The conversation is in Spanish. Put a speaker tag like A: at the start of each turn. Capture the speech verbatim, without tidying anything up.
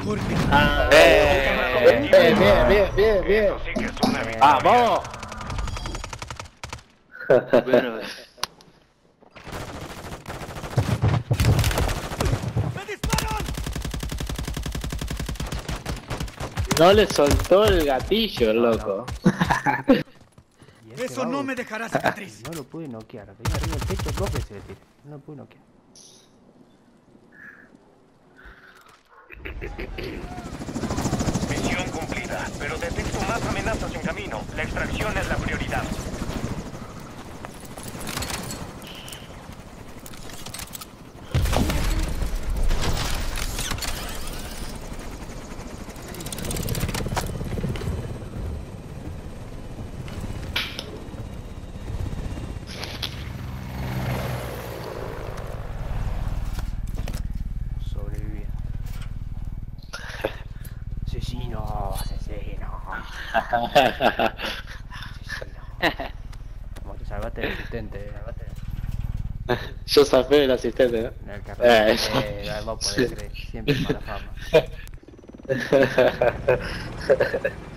A: mejor que...
B: Ah,
C: Eh,
B: bien, bien, bien, bien, bien.
D: Eso sí que es una victoria.
C: ¡Vamos!
E: Bueno,
A: ¡Me disparan!
B: No le soltó el gatillo, el loco.
F: Y este
A: Eso no
F: vago
A: me dejará cicatriz.
F: No lo pude noquear. Tenía arriba el pecho dos veces le tiré. No lo pude noquear.
D: Misión cumplida, pero detecto más amenazas en camino. La extracción es la prioridad.
F: Sobreviví. Asesino, asesino. Asesino. Como te salvaste del asistente, salvaste
B: Yo zafé del asistente, ¿no?
F: en el carril.
B: Eh,
F: Eh, vos podés
B: sí.
F: creer. Siempre mala fama.